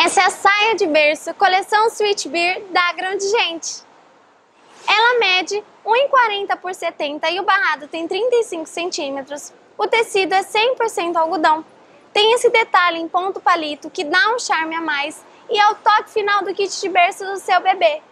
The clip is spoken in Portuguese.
Essa é a saia de berço, coleção Sweet Beer da Grande Gente. Ela mede 1,40 por 70 e o barrado tem 35 centímetros. O tecido é 100% algodão. Tem esse detalhe em ponto palito que dá um charme a mais e é o toque final do kit de berço do seu bebê.